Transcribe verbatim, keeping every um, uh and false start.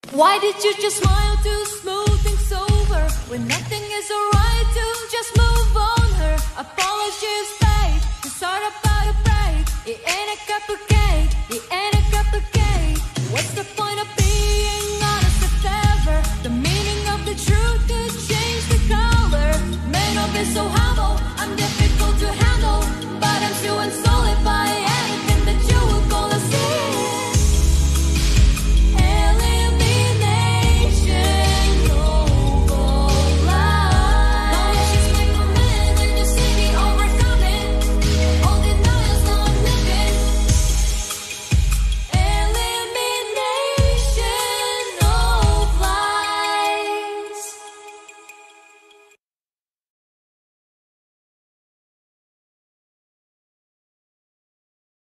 Why did you just smile to smooth things over? When nothing is alright, to just move on her. Apologies, babe, to start about a break. It ain't a cup of cake, it ain't a cup of cake. What's the